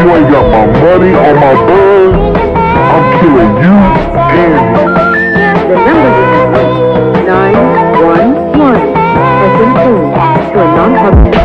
you ain't got my money or my buzz, I'm killing you and me. The number you have reached, 911, has been changed to a non-public.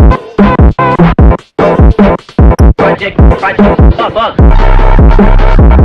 Project,